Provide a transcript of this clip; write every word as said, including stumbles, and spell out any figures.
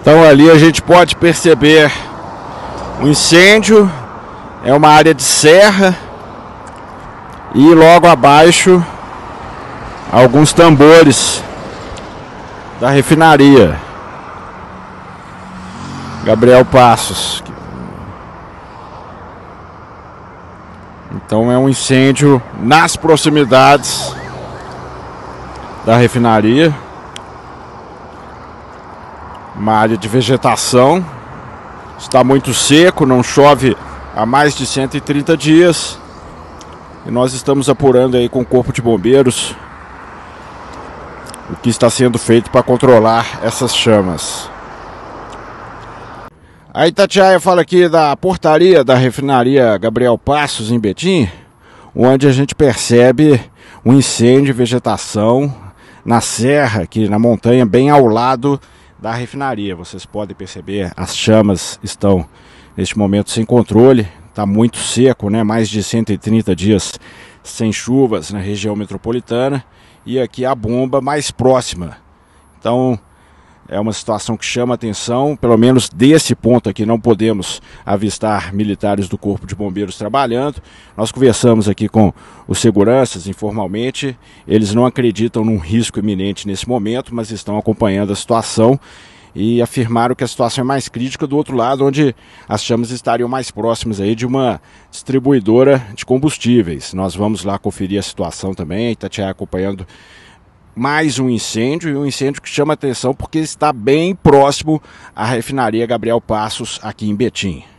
Então ali a gente pode perceber o incêndio, é uma área de serra e logo abaixo alguns tambores da refinaria Gabriel Passos. Então é um incêndio nas proximidades da refinaria. Uma área de vegetação. Está muito seco, não chove há mais de cento e trinta dias. E nós estamos apurando aí com o Corpo de Bombeiros o que está sendo feito para controlar essas chamas. A Itatiaia fala aqui da portaria da refinaria Gabriel Passos em Betim, onde a gente percebe um incêndio de vegetação na serra, aqui na montanha, bem ao lado da refinaria. Vocês podem perceber, as chamas estão neste momento sem controle, está muito seco, né? Mais de cento e trinta dias sem chuvas na região metropolitana, e aqui a bomba mais próxima. Então é uma situação que chama atenção. Pelo menos desse ponto aqui não podemos avistar militares do Corpo de Bombeiros trabalhando. Nós conversamos aqui com os seguranças informalmente, eles não acreditam num risco iminente nesse momento, mas estão acompanhando a situação e afirmaram que a situação é mais crítica do outro lado, onde as chamas estariam mais próximas aí de uma distribuidora de combustíveis. Nós vamos lá conferir a situação também, Itatiaia acompanhando mais um incêndio, e um incêndio que chama atenção porque está bem próximo à refinaria Gabriel Passos aqui em Betim.